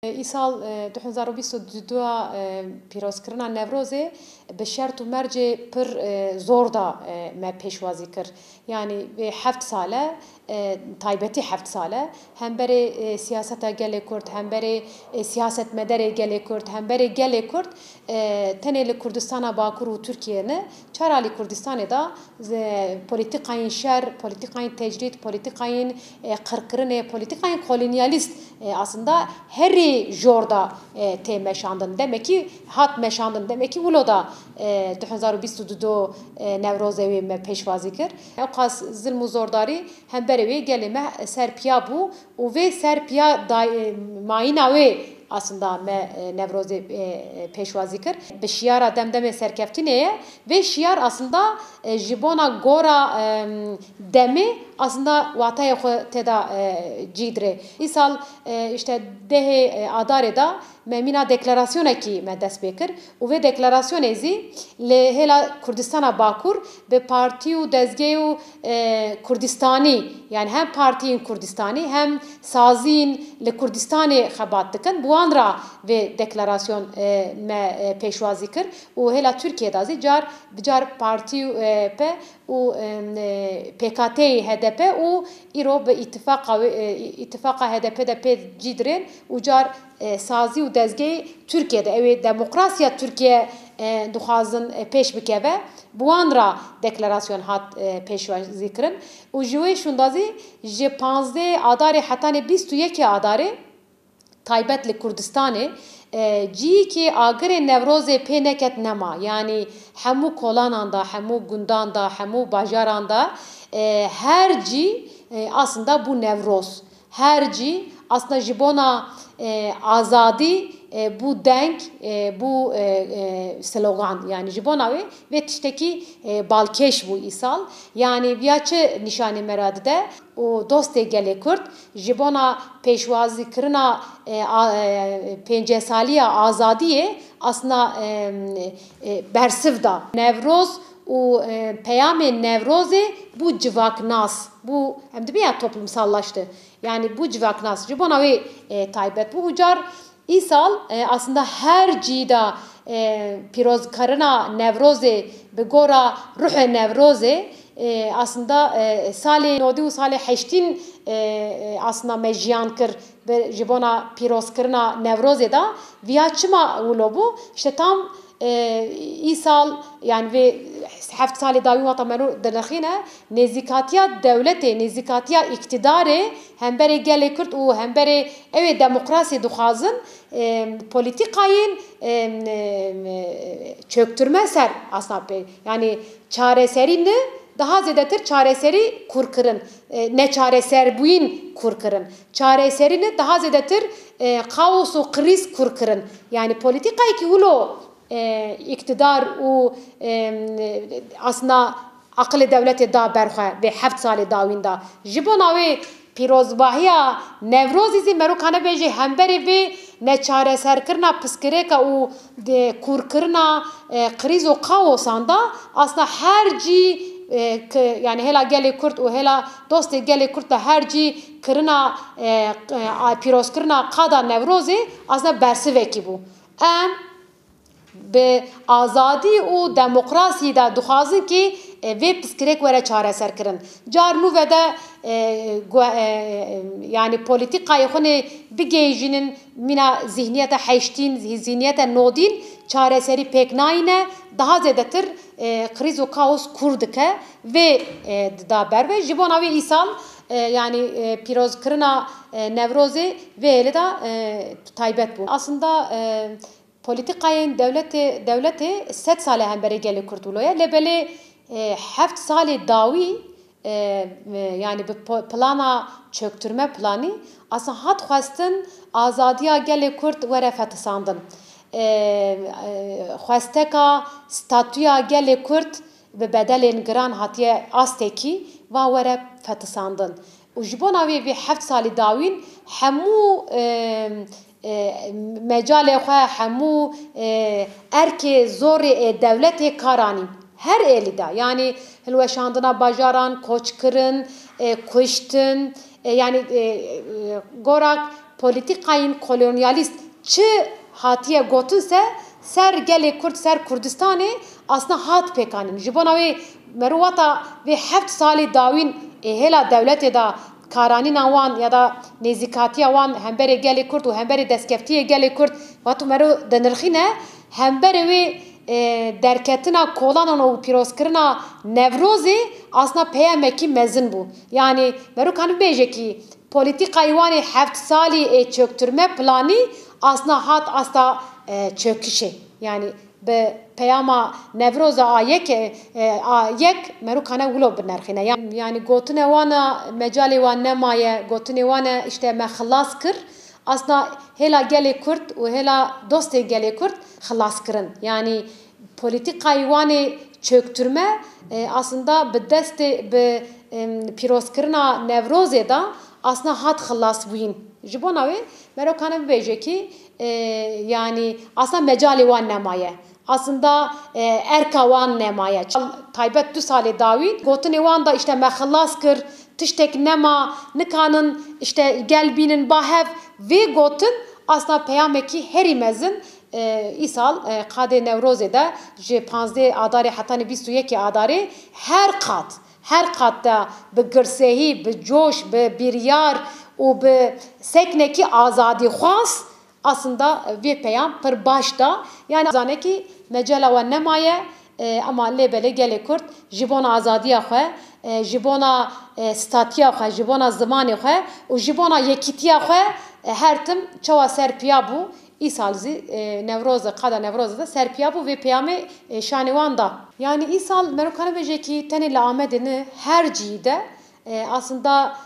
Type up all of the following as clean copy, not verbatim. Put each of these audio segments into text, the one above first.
İsal 2022 pîrozkirina Newrozê bi şert û mercê pir zor da me pêşwazî kir. Yani heft sale taybetî heft sale hemberê siyaseta gelê Kurd, hemberê siyasetmedarê gelê Kurd, hemberê gelê Kurd tenê li Kurdistana Bakur û Tirkiyeyê çara li Kurdistanê da polîtikayên şer, polîtikayên tecrid, polîtikayên qirkirinê, polîtikayên kolonyalîst aslında herî jor da tê meşandin. Demek ki hat meşandin. Demek ki wilo da 2022 Newrozê wê me pêşwazî kir. Ew qas zilm û zordarî hemberê wê gelê me serpiya bû û vê serpiya mayîna wê aslında me Newrozê pêşwazî kir. Bi şiyara demdemê serkeftinê ye vê şiyar aslında ji bona gora demê aslında watayê xwe têda cîdirê. Îsal işte dehê adarê da me mîna deklarasyonekî me dest pê kir û vê deklarasyonê zî li hêla Kurdistana Bakur bi partî û dezgeh û Kurdistanî yani hem partiyên Kurdistanî hem saziyên li Kurdistanê xebat dikin. Bu an ra vê deklarasyon me pêşwazî kir û hêla Tirkiye da zî car partî P û PKK'yê HDP û îro bi îtifaqa HDP de pê cîdirên û car sazî û dezgehê Tirkiye'de ew ê demokrasiya Tirkiye dixwazin pêş bikeve. Bu an ra deklarasyon hat pêşwazî kirin û ji wê şûndazî ji 15 adarê hetanê 21 adarê taybet li Kurdistanê ciyekî agirê Newrozê pê neket nema. Yani hemû kolanan da, hemû gundan da, hemû bajaran da her cî aslında bu Newroz. Her cî aslında ji bona azadî bu denk, bu slogan yani ji bona wê vê tiştekî balkêş bû îsal. Yani viya çi nîşanê me ra dide û dostê gelê Kurd ji bona pêşwazîkirina pêncesaliya azadiyê aslında bersiv da. Newroz û peyamên Newrozê bu civaknas, bu em dibe ya toplumsallaştı. Yani bu civaknas ji bona wê taybet bû û car îsal aslında her cîda pîrozkarina Newrozê bi gora ruhê Newrozê aslında salê nodî û salê heştîn aslında me jiyan kir ji bona pîrozkirina Newrozê da viya çima wilo bû? İşte tam îsal yani vê heft salê dawî wata me dinaxîne nêzîkatiya dewletê, nêzîkatiya iktidarê hemberê gelê Kurd û hemberê ew ê demokrasiyê dixwazin polîtikayên çöktürme ser aslında yani çareserî ne daha zêdetir çareserî kurkirin. Ne çareserbûyîn kurkirin. Çareserî ne daha zêdetir kaos û kriz kurkirin. Yani polîtikayekî wilo iktidar û aslında aqilê devletê da berxwe vê heft salê dawîn da. Ji bona wê pîrozbahiya Newrozê zî merokane bêje hemberê vê neçareserkirina piskirêka û kurkirina kriz û kaosan da aslında her cî yani hêla gelê Kurd û hêla dostê gelê Kurd da her cî kirina pîrozkirina qada Newrozê aslında bersivekî bû. Em bi azadî û demokrasiyê de dixwazin ki vê piskirêk were çareserkirin. Car nû ve de yani polîtikayê xwe bigêjînin mîna zihniyeta heştîn, zihniyeta nodîn çareserî pêk nayîne daha zêdetir kriz û kaos kur dike vê da ber ve ji bona wê îsal yani pîrozkirina Newrozê vê hêlê da taybet bû. Aslında polîtikayên devletê sed salê hemberê gelê Kurd wilo ye. Lebelê heft salê dawî yani bi plana çöktürme planî aslında hat xwestin azadiya gelê Kurd were fetisandin. Xwesteka statûya gelê Kurd bi bedelên giran hatiye astekî va were fetisandin. û ji bona wê heft salê dawîn hemû mecalê xwe hemû erkê zorê devletê karanîn. Her elî da yani hilweşandina bajaran, koçkirin, kuştin yani gorak politikayın kolonyalist çi hatiye gotunse ser gelê Kurd ser Kurdistanê aslında hat pêkanîn. Ji bona wê merûwata vê heft salê dawîn hêla dewletê da karanîna wan ya da nêzîkatiya wan hemberê gelê Kurd û hemberê destkeftiyê gelê Kurd wat merû dinirxîne hemberê wê derketina kolanan û pîrozkirina Newrozê aslında peyamekî mezin bû. Yani merû kanî bêje ki polîtîkayê wanê heft salî çöktürme planî aslında hat asta çöküşê. Yani bi peyama Newroza a yek merû kane wilo binerxîne. Yani gotinê wana mecalê wan nemaye, gotinê wan işte me xilas kir. Aslında hêla gelê Kurd û hêla dostê gelê Kurd xilas kirin. Yani politikayê wanê çöktürme aslında bi destê bi pîrozkirina Newrozê da aslında hat xilas bûyîn. Ji bona wê merû kane bibêje ki yani aslında mecalê wan nemaye. Aslında erka wan nemaye. Taybet 2 salê dawîn gotinê wan da işte me xilas kir tiştek nema nikanin işte gel bînin bahev vê gotin aslında peyamekî herî mezin îsal qadê Newrozê de ji 15 adarê heta 21 adarê her qat da bi girsehî, bi coş, bi biryar û bi seknekî azadîxwaz aslında vê peyam pir baş da yani zane ki mecala wan nemaye ama lêbelê gelê Kurd ji bona azadiya xwe ji bona statiya xwe ji bona zimanê xwe û ji bona yekîtiya xwe her tim çawa serpiya bû îsal zî Newroza qada Newroza da serpiya bû vê peyamê şanê wan da. Yani îsal merû kane bêje ki tenê li Amedê her cihî de aslında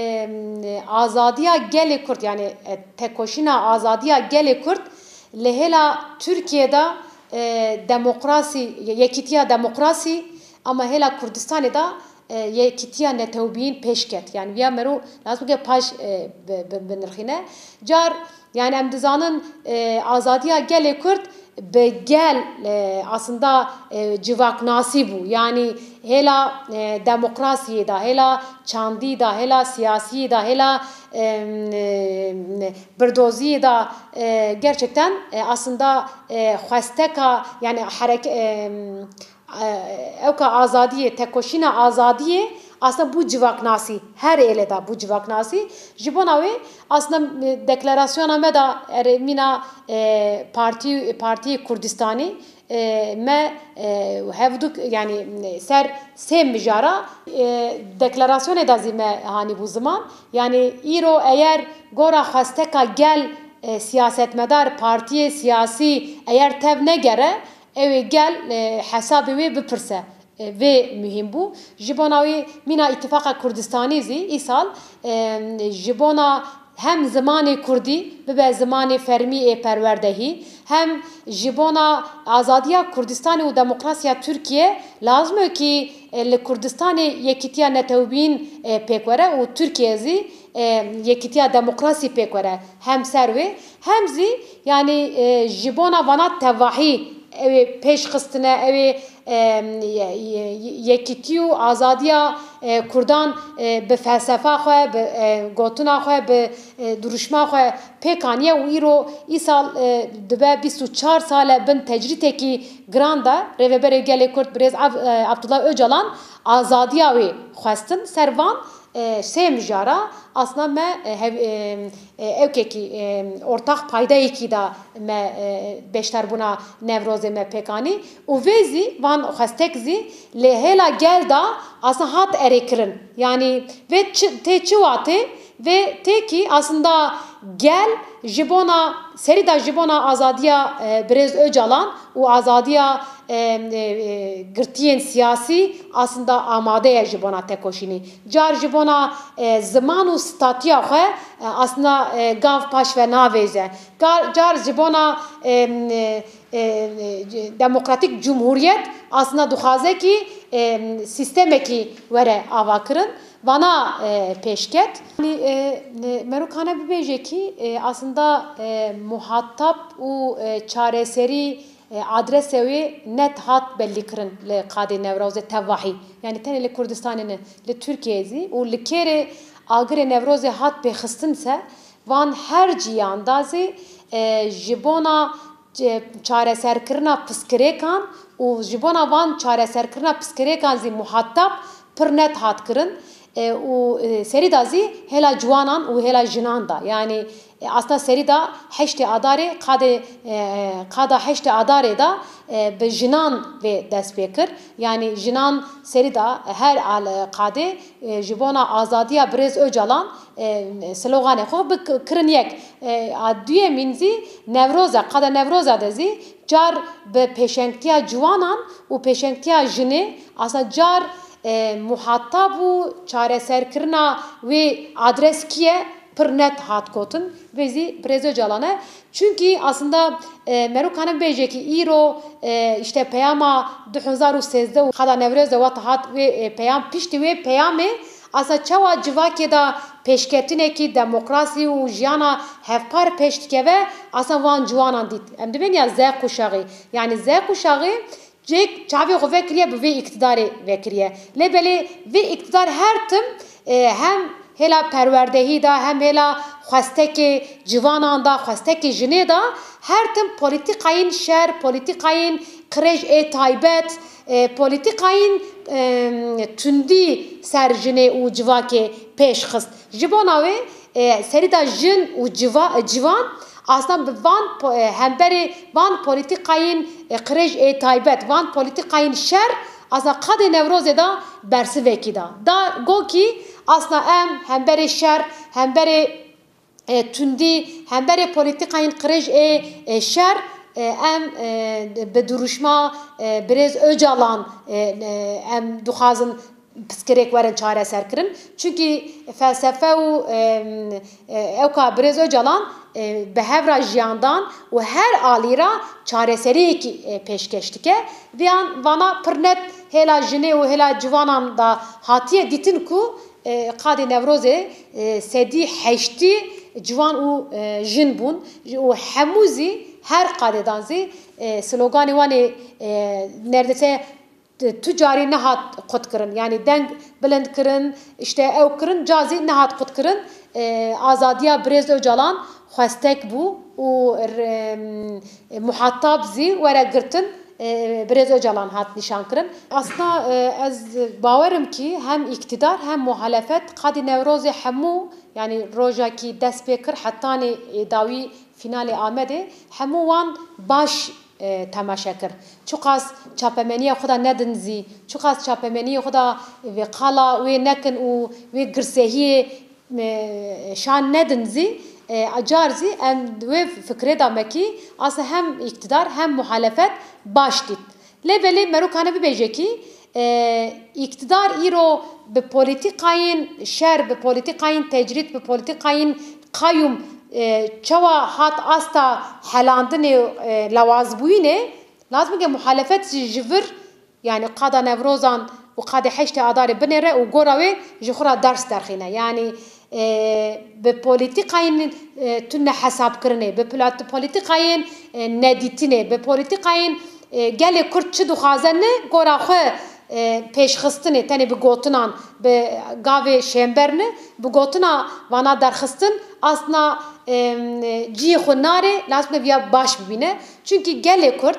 azadiya gelê Kurd yani tekoşîna azadiya gelê Kurd li hêla Türkiye'de demokrasî yekîtiya demokrasî ama hêla Kurdistanê da yekîtiya netewbîyîn pêşket. Yani viya merû lazim bike paş binirxîne. Car yani em dizanin azadiya gelê Kurd bi gel aslında civaknasî bû. Yani hêla demokrasiyê da, hêla çandî da, hêla siyasiyê da, hêla birdoziyê da gerçekten aslında xwesteka yani evka azadiyê, tekoşîna azadiyê aslında bu civaknasî her êlê da bu civaknasî ji bona wê aslında deklarasyona me da erêmîna Partiyê Kurdistanî me hevduk yani ser sê mijara deklarasyonê da zî me hanî bû ziman yani îro eğer gora xwesteka gel siyasetmedar partiyê siyasî eğer tev negere ew ê gel hesabê wê bipirse. Vê mühim bû. Ji bona wê mîna îtifaka Kurdistanî zî îsal ji bona hem zimanê Kurdî bibe zimanê fermî ê perwerdehî hem ji bona azadiya Kurdistanê û demokrasiya Türkiye lazim e ki li Kurdistanê yekîtiya netewbîn pêk were û Türkiye zî yekîtiya demokrasî pêk were hem ser wê hem zî yani ji bona vana tevahî ew ê pêşxistine ew ê yekîtî û azadiya Kurdan bi felsefa xwe bi gotina xwe bi duruşma xwe pêkaniye û îro îsal dibe 24 sal e bin tecritekî giran da Rêveberê gelê Kurd Birêz Abdullah Öcalan azadiya wê xwestin ser van sê mijara aslında me evkekî ortak paydayekî da me beşterbûna Newrozê me pêkanî û vê zî van xwestek zî lê hêla gel da aslında hat erêkirin. Yani vê tê çi watê vê tê ki aslında gel ji bona serî da ji bona azadiya Birêz Öcalan û azadiya girtiyên siyasî aslında amade ye ji bona tekoşînî. Car ji bona ziman û statiya xwe aslında gav paş ve navêze. Car ji bona demokratik cumhuriyet aslında dixwaze ki sistemekî were avakirin. Vana pêşket. Merû kane bibêje ki aslında muhatap û çareserî adresê wê net hat bellîkirin li qadê Newrozê tevahî. Yani tenê li Kurdistanê li Tirkiyeyê zî û li kêrê agirê Newrozê hat pêxistin se van her ciyanda zî ji bona çareserkirina piskirêkan û ji bona van çareserkirina piskirêkan zî muhatap pir net hat kirin û serî da zî hêla ciwanan û hêla jinan da yani aslında serî da heştê adarê qada heştê adarê da bi jinan vê dest pê kir yani jinan serî da her qadê ji bona azadiya Birêz Öcalan sloganê xwe bikirin yek a duyemîn zî Newroza qada Newroza de zî car bi pêşengtiya ciwanan û pêşengtiya jinê aslında car muhatap û çareserkirina wê adres kiye pir net hat gotin vê zî Birêz Öcalan e çünkü aslında merokane bêje ki îro işte peyama 2013 û qada Newroz de wat hat wê peyam piştî wê peyamê aslında çawa civakê da pêşketinekî demokrasî û jiyana hevpar pêş dikeve aslında van ciwanan dît em dibên ya Z kuşaxê yani Z kuşaxê cêk çavê xwe vekiriye bi vê iktidarê vekiriye lêbelê vê iktidar her tim hem hêla perwerdehî da hem hêla xwestekê ciwanan da xwestekê jinê da her tim polîtîkayên şer polîtîkayên qirêj ê taybet polîtîkayên tundî ser jinê û civakê pêş xist ji bona wê serî da jin û civan aslında van hemberê van polîtîkayên qirêj ê taybet van polîtîkayên şer aslında qadê Newrozê da bersivekî da gokî aslında em hemberê şer hemberê tundî hemberê polîtîkayên qirêj ê şer em bi duruşma Birêz Öcalan em dixwazin piskirêk werin çareserkirin çünkü felsefe û ewka Birêz Öcalan bi hevra jiyandan û her alîra çareseriyekî pêşkeş dike viyan vana pir net hêla jinê û hêla ciwanan da hatiye dîtin ku qadê Newrozê sedî heştî ciwan û jin bûn û hemû zî her qadêdan zî sloganê wan ê neredeyse tu carî nehat qut kirin yani deng bilind kirin işte ew kirin cazî nehat qut kirin azadiya Birêz Öcalan xwestek bû û muhatap zî were girtin Birêz Öcalan hat nîşan kirin aslında ez bawerim ki hem iktidar hem muhalefet qadê Newrozê hemû yani rojekî dest pê kir hetanê dawî finalê Amedê hemû wan baş temaşe kir çi qas çapemeniya xwe da nedin zî çi qas çapemeniya xwe da vê qala wê nekin û wê girsehiyê şan nedin zî car zî em wê fikrê da mekî aslında hem iktidar hem muhalefet baş dît lêbelê merokane bibêje ki iktidar îro bi polîtîkayên şer bi polîtîkayên tecrît bi polîtîkayên qayûm çawa hat asta helandinê lewazbûyînê lazim e muhalefet ji vir yani qada Newrozan û qadê heştê adarê binêre û gora wê ji xwe ra ders derxîne yani bi polîtîkayên tu nehesabkirinê bi polîtîkayên nedîtinê bi polîtîkayên gelê Kurd çi dixwaze ne gora xwe pêşxistinê tenê bi gotinan bi gavê şêmber ne bi gotina vana derxistin aslında ciyê xwe nare lazim e viya baş bibîne çünkü gelê Kurd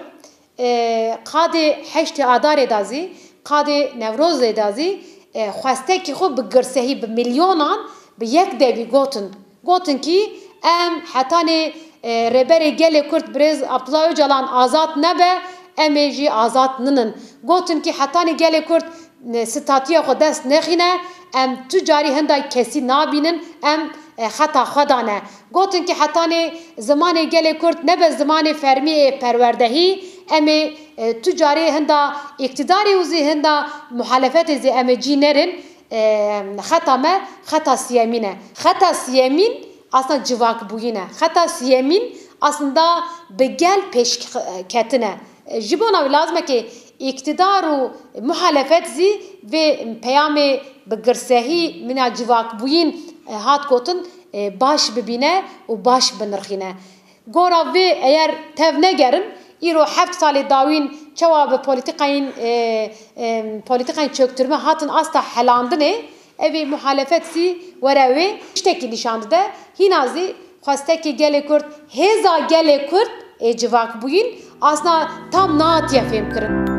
qadê heştê adarê da zî qadê Newrozê da zî xwestekî xwe bi girsehî bi milyonan bi yek devî gotin ki em hetanê rêberê gelê Kurd Birêz Abdullah Öcalan azad nebe em ê jî azad ninin gotin ki hetanê gelê Kurd statiya xwe dest nexîne em tu carî hinda kesî nabînin em xeta xwe da ne gotin ki hetanê zimanê gelê Kurd nebe zimanê fermiyê perwerdehî em ê tu carî hinda iktidarê û zî hinda muhalefetê zî em ê cî nerin xeta me xeta siyemîn e xeta siyemîn aslında civakbûyîn e xeta siyemîn aslında bi gel pêşketine ji bona wî lazim e ki iktidar û muhalefet zî vê peyamê bi girsehî mina civakbûyîn hat gotin baş bibîne û baş binirxîne gora vê eğer tev negerin îro heft salê dawîn çawa bi polîtîkayên çöktürme hatin asta helandinê evi muhalefetsi were tiştekî nîşan dide hînazî xwestekî gelê Kurd hêza gelê Kurd ê civak bûyîn asna tam nahatiye fêm kirin.